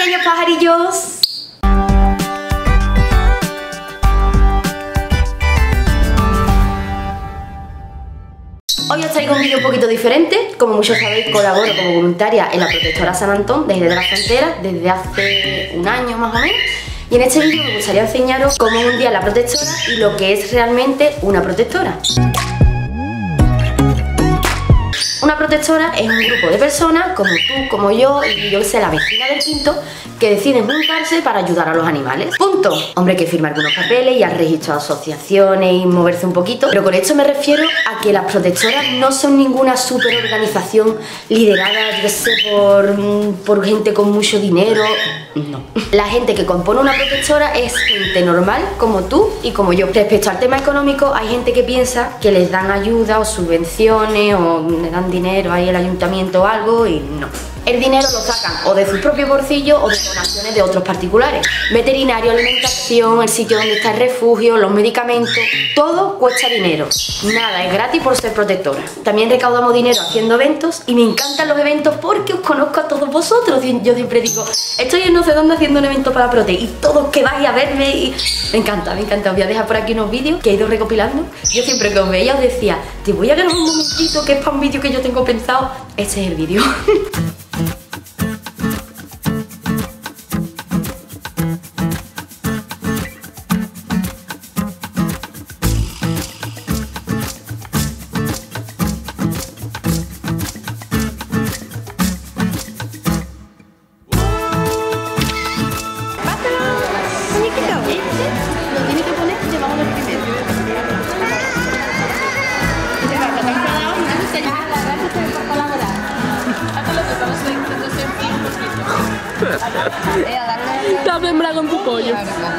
pequeños pajarillos. Hoy os traigo un vídeo un poquito diferente. Como muchos sabéis, colaboro como voluntaria en la Protectora San Antón desde la Frontera desde hace un año más o menos. Y en este vídeo me gustaría enseñaros cómo es un día la protectora y lo que es realmente una protectora. Una protectora es un grupo de personas como tú, como yo y yo que sé, la vecina del quinto, que deciden juntarse para ayudar a los animales. Punto. Hombre, hay que firmar algunos papeles y al registro de asociaciones y moverse un poquito. Pero con esto me refiero a que las protectoras no son ninguna super organización liderada, yo que sé, por gente con mucho dinero. No. La gente que compone una protectora es gente normal como tú y como yo. Respecto al tema económico, hay gente que piensa que les dan ayuda o subvenciones o le dan dinero ahí al ayuntamiento o algo, y no. El dinero lo sacan o de su propio bolsillo o de donaciones de otros particulares. Veterinario, alimentación, el sitio donde está el refugio, los medicamentos, todo cuesta dinero. Nada es gratis por ser protectora. También recaudamos dinero haciendo eventos y me encantan los eventos porque os conozco a todos vosotros. Yo siempre digo, estoy en no sé dónde haciendo un evento para Prote y todos que vais a verme y... Me encanta, me encanta. Os voy a dejar por aquí unos vídeos que he ido recopilando. Yo siempre que os veía os decía, te voy a grabar un momentito que es para un vídeo que yo tengo pensado. Este es el vídeo. Está sembrado con tu pollo.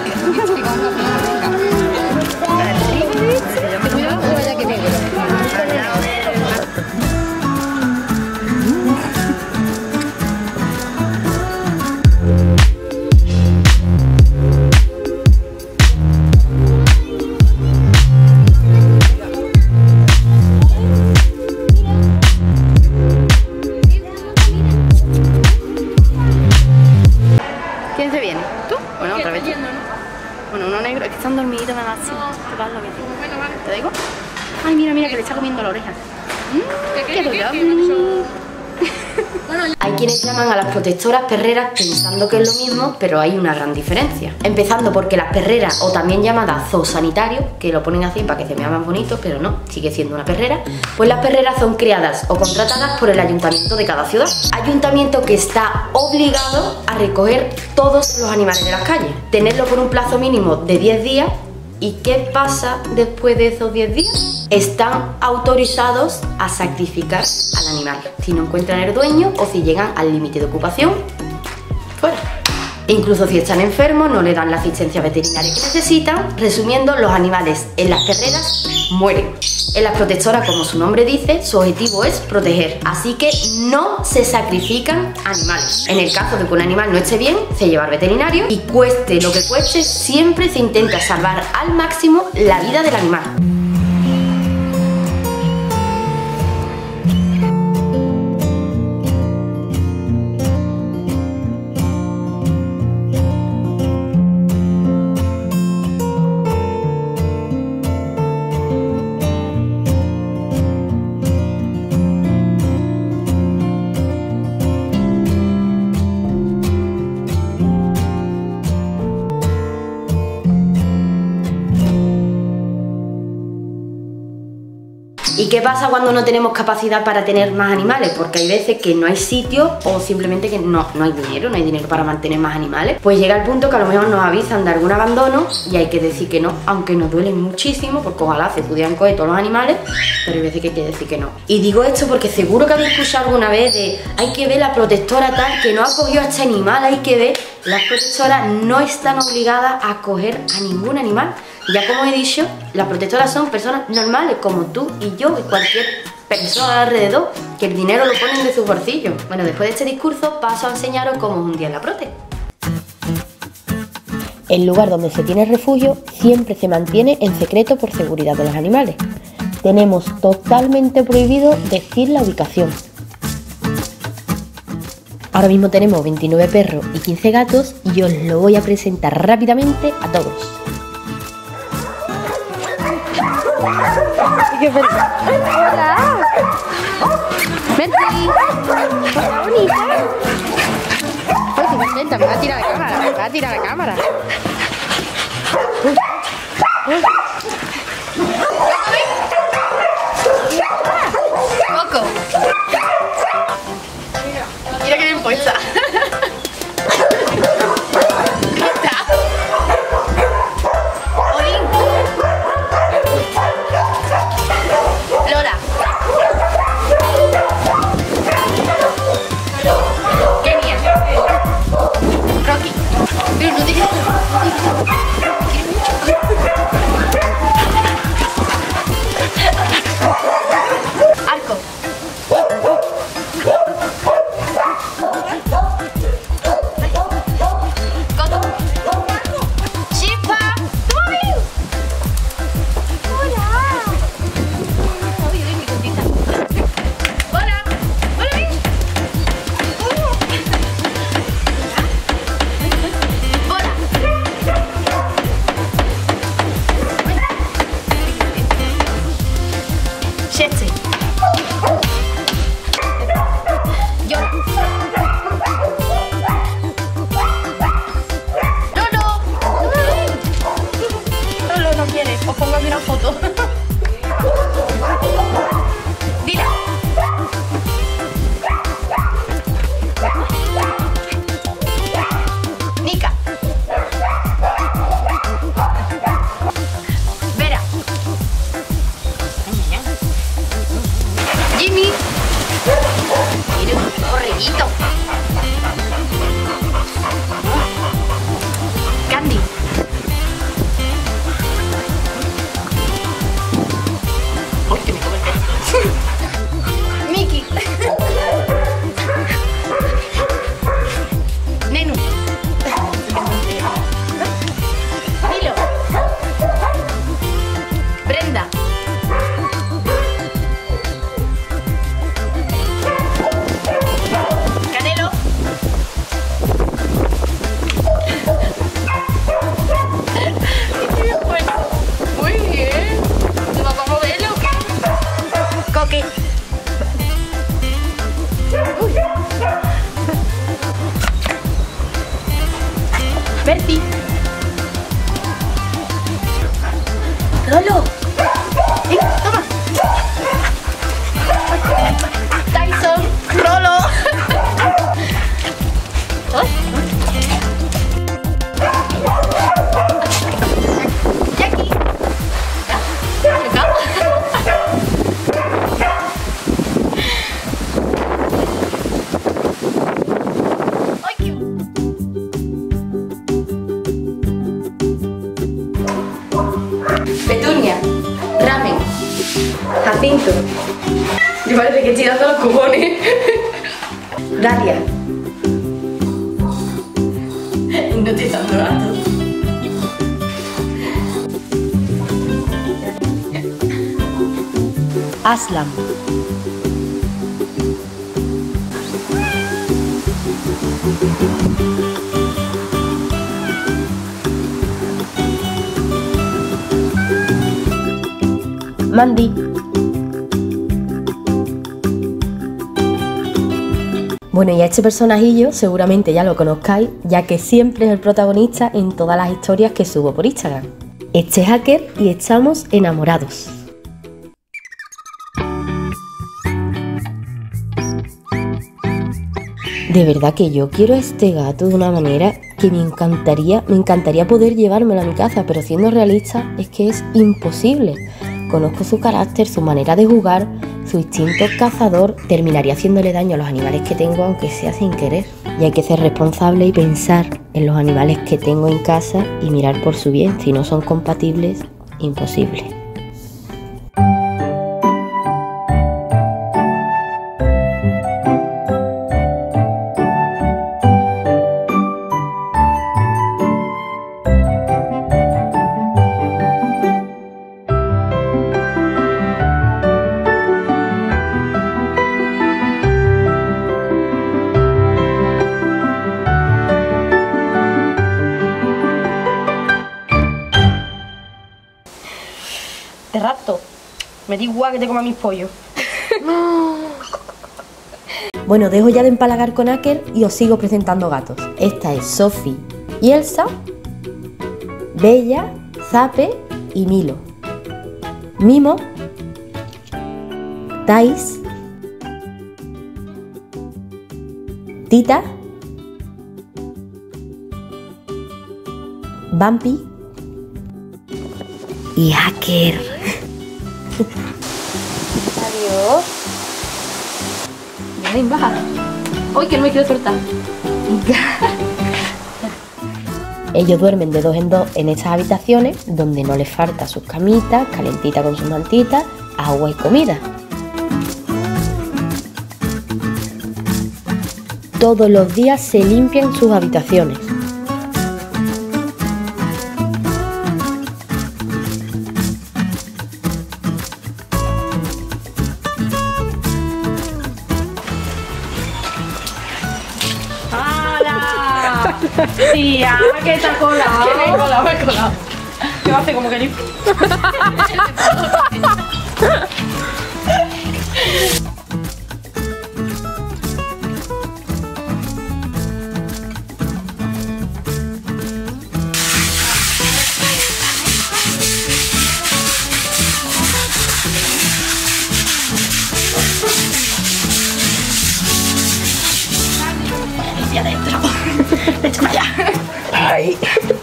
¿Quién se viene? ¿Tú? Bueno, otra vez. Bueno, uno negro, es que están dormiditos, me da así. ¿Te digo? Ay, mira, mira, que le está comiendo la oreja. ¡Qué adorable! Hay quienes llaman a las protectoras perreras pensando que es lo mismo, pero hay una gran diferencia. Empezando porque las perreras, o también llamadas zoosanitarios, que lo ponen así para que se vea más bonito, pero no, sigue siendo una perrera, pues las perreras son creadas o contratadas por el ayuntamiento de cada ciudad. Ayuntamiento que está obligado a recoger todos los animales de las calles, tenerlo por un plazo mínimo de 10 días. ¿Y qué pasa después de esos 10 días? Están autorizados a sacrificar al animal si no encuentran el dueño o si llegan al límite de ocupación, fuera. E incluso si están enfermos no le dan la asistencia veterinaria que necesitan. Resumiendo, los animales en las perreras mueren. En las protectoras, como su nombre dice, su objetivo es proteger, así que no se sacrifican animales. En el caso de que un animal no esté bien, se lleva al veterinario y cueste lo que cueste, siempre se intenta salvar al máximo la vida del animal. ¿Y qué pasa cuando no tenemos capacidad para tener más animales? Porque hay veces que no hay sitio o simplemente que no hay dinero para mantener más animales. Pues llega el punto que a lo mejor nos avisan de algún abandono y hay que decir que no, aunque nos duele muchísimo, porque ojalá se pudieran coger todos los animales, pero hay veces que hay que decir que no. Y digo esto porque seguro que habéis escuchado alguna vez de hay que ver la protectora tal que no ha cogido a este animal, hay que ver. Las protectoras no están obligadas a coger a ningún animal. Ya como he dicho, las protectoras son personas normales como tú y yo y cualquier persona alrededor, que el dinero lo ponen de sus bolsillos. Bueno, después de este discurso paso a enseñaros cómo es un día en la Prote. El lugar donde se tiene refugio siempre se mantiene en secreto por seguridad de los animales. Tenemos totalmente prohibido decir la ubicación. Ahora mismo tenemos 29 perros y 15 gatos y os lo voy a presentar rápidamente a todos. ¡Hola! ¡Betty! ¡Hola, bonita! ¡Ay, qué contenta! Me va a tirar la cámara, me va a tirar la cámara. ¡Coco! Mira que bien puesta. Os pongo aquí una foto. Dila. Nika. Vera. Jimmy. Mira un borreguito. Candy. Mickey. Nenu. Milo. Brenda. Canelo. Muy bien. Vamos a moverlo. Coque. Bertie. Rolo. Toma. Tyson. Rolo. Jackie. Petunia, Ramen, Jacinto. Me parece que estoy dando los cubones. Dalia. No te están dando. Aslam. Mandy. Bueno, y a este personajillo seguramente ya lo conozcáis, ya que siempre es el protagonista en todas las historias que subo por Instagram. Este es Hacker y estamos enamorados. De verdad que yo quiero a este gato de una manera que me encantaría poder llevármelo a mi casa, pero siendo realista es que es imposible. Conozco su carácter, su manera de jugar, su instinto cazador, terminaría haciéndole daño a los animales que tengo aunque sea sin querer. Y hay que ser responsable y pensar en los animales que tengo en casa y mirar por su bien. Si no son compatibles, imposible. hace rato. Me da igual que te coma mis pollos. Bueno, dejo ya de empalagar con Aker y os sigo presentando gatos. Esta es Sophie y Elsa, Bella, Zape y Milo. Mimo, Thais, Tita, Bumpy y Aker. Adiós. Ven, baja. Uy, que no me quiero soltar. Ellos duermen de 2 en 2 en estas habitaciones donde no les falta sus camitas, calentitas con sus mantitas, agua y comida. Todos los días se limpian sus habitaciones. Tía, que te ha colado. Que me he colado, me he colado. ¿Qué va a hacer? Como que limpio. Limpia adentro. Echa para allá. Ay.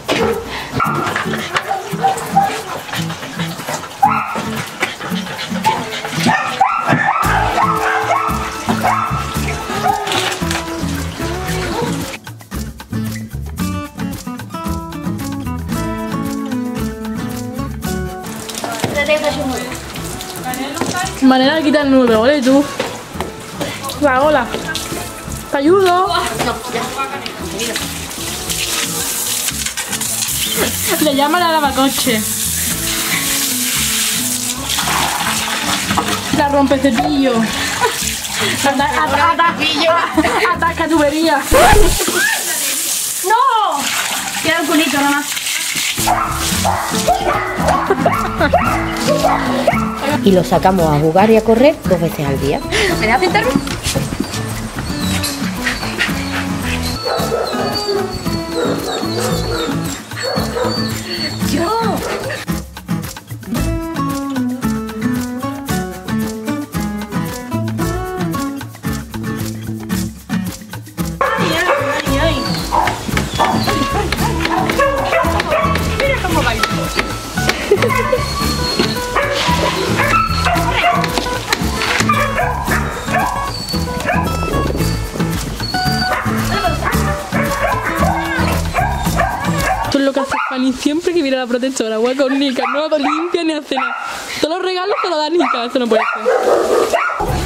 Manera de quitar el nudo, ¿vale? Tú. La ola. ¿Te ayudo? Le llaman a la lavacoche. La rompe cepillo. Ataca tubería. ¡No! Queda un culito nada más. Y los sacamos a jugar y a correr 2 veces al día. ¿Me dejas sentarme? ¡Yo! Mira cómo baila. Esto es lo que hace Fanny siempre que viene a la protectora. Agua con Nika, no lo limpia ni hace nada. Todos los regalos se los da Nika, eso no puede ser.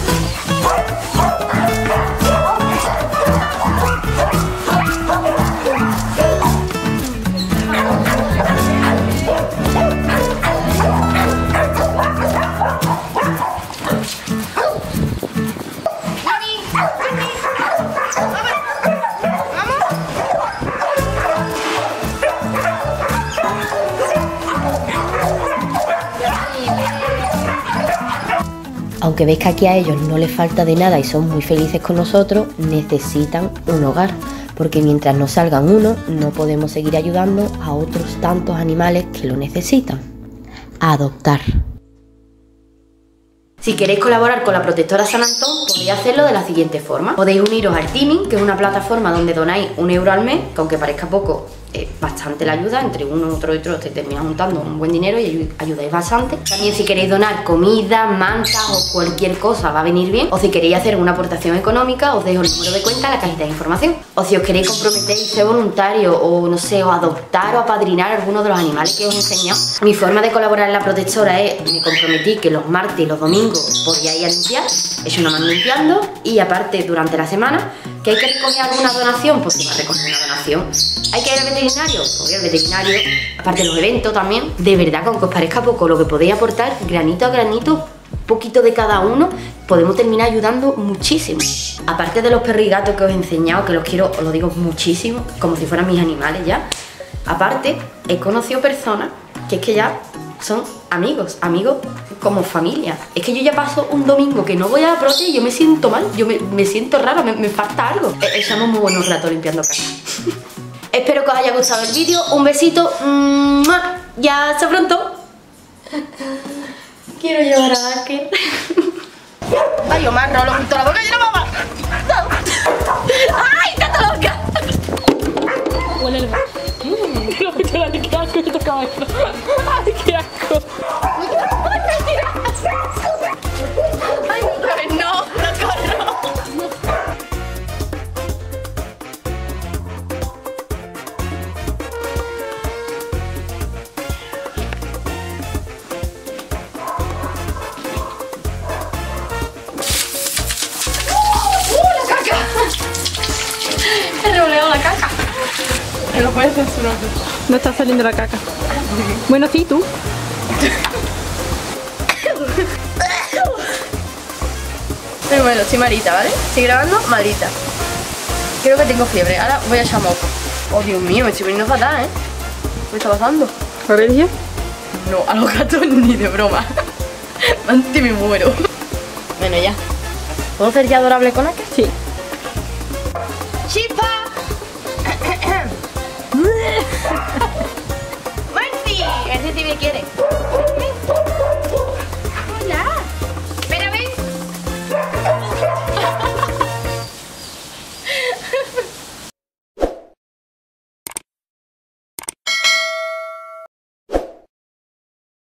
Aunque veis que aquí a ellos no les falta de nada y son muy felices con nosotros, necesitan un hogar, porque mientras no salgan uno, no podemos seguir ayudando a otros tantos animales que lo necesitan. A adoptar. Si queréis colaborar con la Protectora San Antón, podéis hacerlo de la siguiente forma. Podéis uniros al Teaming, que es una plataforma donde donáis 1 euro al mes, que aunque parezca poco, es bastante la ayuda. Entre uno, otro y otro te terminas juntando un buen dinero y ayudáis bastante. También si queréis donar comida, mantas o cualquier cosa va a venir bien. O si queréis hacer una aportación económica, os dejo el número de cuenta en la cajita de información. O si os queréis comprometer y ser voluntario o no sé, o adoptar o apadrinar alguno de los animales que os he enseñado. Mi forma de colaborar en la Protectora es, me comprometí que los martes y los domingos podía ir a limpiar, he hecho una mano limpiando, y aparte durante la semana que hay que recoger alguna donación, pues se va a recoger una donación. Hay que ir al veterinario, pues voy al veterinario. Aparte de los eventos también, de verdad, que aunque os parezca poco, lo que podéis aportar granito a granito, poquito de cada uno, podemos terminar ayudando muchísimo. Aparte de los perros y gatos que os he enseñado, que los quiero, os lo digo muchísimo, como si fueran mis animales ya. Aparte, he conocido personas que es que ya son amigos como familia. Es que yo ya paso un domingo que no voy a la prote y yo me siento mal, yo me siento rara, me falta algo. Echamos muy buenos ratos limpiando casa. Espero que os haya gustado el vídeo, un besito, ya hasta pronto. Quiero llevar a Aker. Ay, Omar, no lo junto la boca y no, mamá. ¡Ay, está loca! Huele el... qué asco esta cabeza. Ay, qué asco. Ay, no, no corro. ¡La caca! He revoleado la caca. Me lo puedes censurar. No está saliendo la caca. Bueno, sí, tú. Muy bueno, estoy malita, ¿vale? Estoy grabando malita. Creo que tengo fiebre. Ahora voy a echar moco. Oh, Dios mío, me estoy poniendo fatal, ¿eh? ¿Qué está pasando? ¿Alergia? No, a los gatos ni de broma. Antes me muero. Bueno, ya. ¿Puedo ser ya adorable con Aker? Sí. ¡Chispa! ¡Marci! Ese sí me quiere.